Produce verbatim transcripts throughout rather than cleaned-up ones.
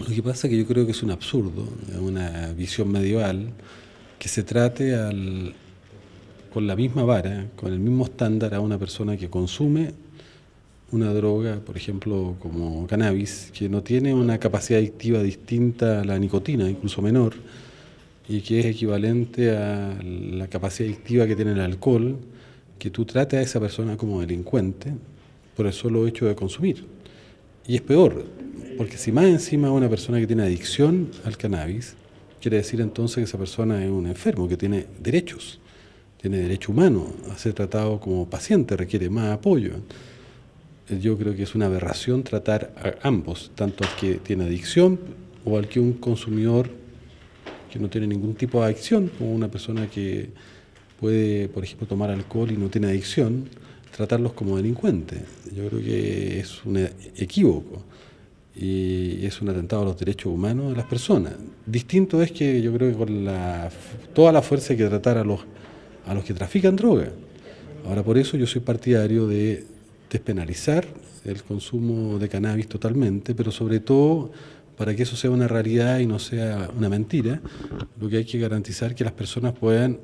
Lo que pasa es que yo creo que es un absurdo, es una visión medieval, que se trate al, con la misma vara, con el mismo estándar a una persona que consume una droga, por ejemplo, como cannabis, que no tiene una capacidad adictiva distinta a la nicotina, incluso menor, y que es equivalente a la capacidad adictiva que tiene el alcohol, que tú trates a esa persona como delincuente por el solo hecho de consumir. Y es peor, porque si más encima una persona que tiene adicción al cannabis, quiere decir entonces que esa persona es un enfermo, que tiene derechos, tiene derecho humano a ser tratado como paciente, requiere más apoyo. Yo creo que es una aberración tratar a ambos, tanto al que tiene adicción o al que un consumidor que no tiene ningún tipo de adicción, como una persona que puede, por ejemplo, tomar alcohol y no tiene adicción, tratarlos como delincuentes. Yo creo que es un equívoco y es un atentado a los derechos humanos de las personas. Distinto es que yo creo que con la, toda la fuerza hay que tratar a los, a los que trafican droga. Ahora, por eso yo soy partidario de despenalizar el consumo de cannabis totalmente, pero sobre todo para que eso sea una realidad y no sea una mentira, lo que hay que garantizar es que las personas puedan,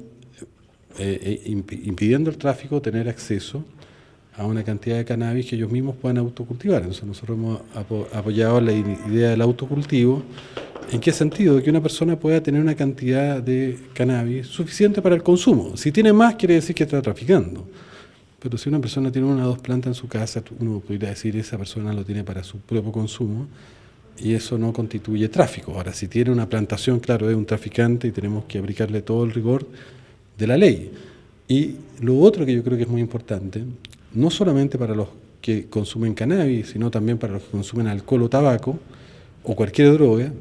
eh, impidiendo el tráfico, tener acceso a una cantidad de cannabis que ellos mismos puedan autocultivar. Entonces nosotros hemos apoyado la idea del autocultivo. ¿En qué sentido? Que una persona pueda tener una cantidad de cannabis suficiente para el consumo. Si tiene más, quiere decir que está traficando. Pero si una persona tiene una o dos plantas en su casa, uno podría decir que esa persona lo tiene para su propio consumo y eso no constituye tráfico. Ahora, si tiene una plantación, claro, es un traficante y tenemos que aplicarle todo el rigor de la ley. Y lo otro que yo creo que es muy importante, no solamente para los que consumen cannabis, sino también para los que consumen alcohol o tabaco o cualquier droga,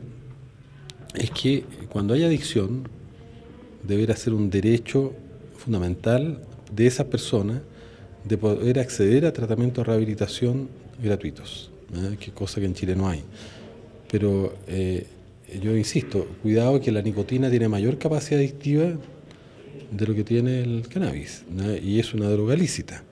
es que cuando hay adicción, deberá ser un derecho fundamental de esa persona de poder acceder a tratamientos de rehabilitación gratuitos, ¿eh? Que cosa que en Chile no hay. Pero eh, yo insisto, cuidado que la nicotina tiene mayor capacidad adictiva de lo que tiene el cannabis, ¿no? Y es una droga lícita.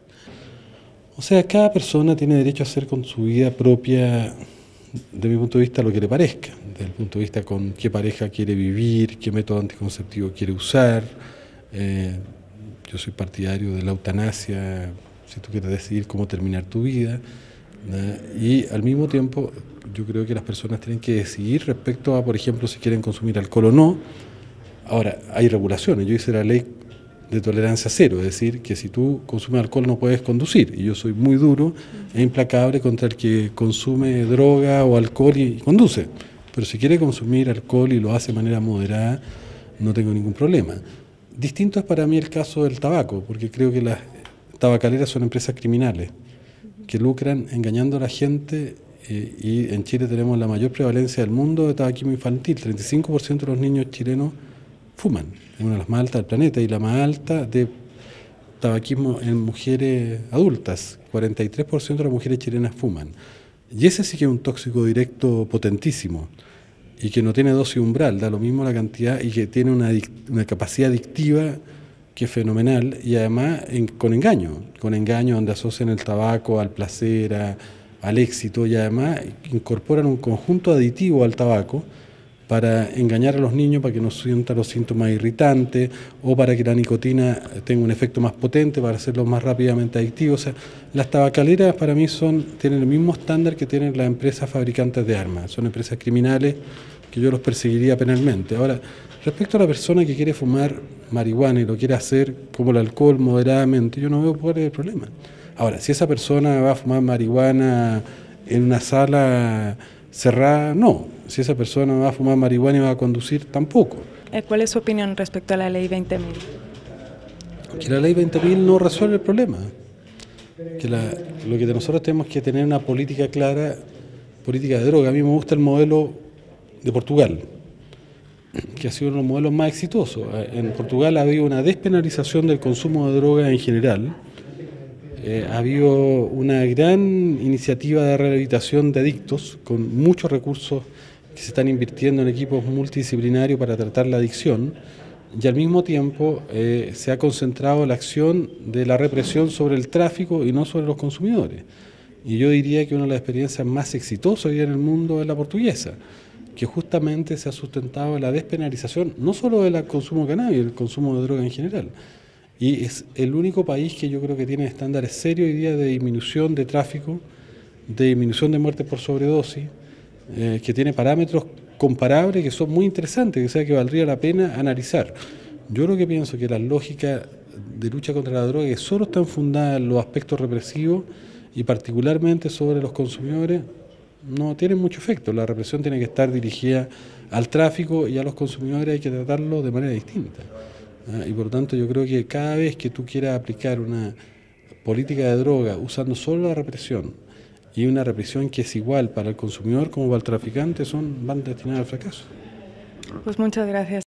O sea, cada persona tiene derecho a hacer con su vida propia, de mi punto de vista, lo que le parezca, desde el punto de vista con qué pareja quiere vivir, qué método anticonceptivo quiere usar. Eh, yo soy partidario de la eutanasia, si tú quieres decidir cómo terminar tu vida, ¿no? Y al mismo tiempo yo creo que las personas tienen que decidir respecto a, por ejemplo, si quieren consumir alcohol o no. Ahora, hay regulaciones, yo hice la ley de tolerancia cero, es decir, que si tú consumes alcohol no puedes conducir, y yo soy muy duro e implacable contra el que consume droga o alcohol y, y conduce, pero si quiere consumir alcohol y lo hace de manera moderada, no tengo ningún problema. Distinto es para mí el caso del tabaco, porque creo que las tabacaleras son empresas criminales que lucran engañando a la gente, eh, y en Chile tenemos la mayor prevalencia del mundo de tabaquismo infantil. treinta y cinco por ciento de los niños chilenos fuman, es una de las más altas del planeta, y la más alta de tabaquismo en mujeres adultas, cuarenta y tres por ciento de las mujeres chilenas fuman. Y ese sí que es un tóxico directo potentísimo, y que no tiene dosis umbral, da lo mismo la cantidad, y que tiene una, una capacidad adictiva que es fenomenal, y además en, con engaño, con engaño donde asocian el tabaco al placer, a, al éxito, y además incorporan un conjunto aditivo al tabaco para engañar a los niños, para que no sientan los síntomas irritantes, o para que la nicotina tenga un efecto más potente, para hacerlos más rápidamente adictivos. O sea, las tabacaleras para mí son, tienen el mismo estándar que tienen las empresas fabricantes de armas, son empresas criminales que yo los perseguiría penalmente. Ahora, respecto a la persona que quiere fumar marihuana y lo quiere hacer como el alcohol moderadamente, yo no veo cuál es el problema. Ahora, si esa persona va a fumar marihuana en una sala cerrada, no. Si esa persona va a fumar marihuana y va a conducir, tampoco. ¿Cuál es su opinión respecto a la ley veinte mil? Que la ley veinte mil no resuelve el problema. Que la, lo que nosotros tenemos que tener una política clara, política de droga. A mí me gusta el modelo de Portugal, que ha sido uno de los modelos más exitosos. En Portugal ha habido una despenalización del consumo de drogas en general. Eh, ha habido una gran iniciativa de rehabilitación de adictos con muchos recursos que se están invirtiendo en equipos multidisciplinarios para tratar la adicción, y al mismo tiempo eh, se ha concentrado la acción de la represión sobre el tráfico y no sobre los consumidores. Y yo diría que una de las experiencias más exitosas hoy en el mundo es la portuguesa. que justamente se ha sustentado en la despenalización, no solo del consumo de cannabis, el consumo de droga en general. Y es el único país que yo creo que tiene estándares serios hoy día de disminución de tráfico, de disminución de muertes por sobredosis, eh, que tiene parámetros comparables que son muy interesantes, que sea que valdría la pena analizar. Yo lo que pienso que las lógicas de lucha contra la droga que solo están fundadas en los aspectos represivos y particularmente sobre los consumidores no tienen mucho efecto. La represión tiene que estar dirigida al tráfico y a los consumidores hay que tratarlo de manera distinta. ¿Ah? Y por lo tanto yo creo que cada vez que tú quieras aplicar una política de droga usando solo la represión y una represión que es igual para el consumidor como para el traficante, son, van destinadas al fracaso. Pues muchas gracias.